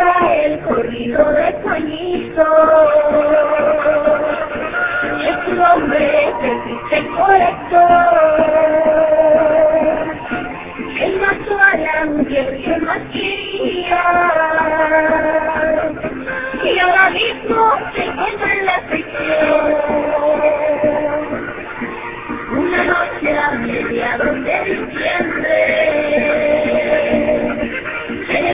canta el corrido de Juanito. Es un hombre triste y correcto, el más galante y el más quería. Y ahora mismo se encuentra en la prisión.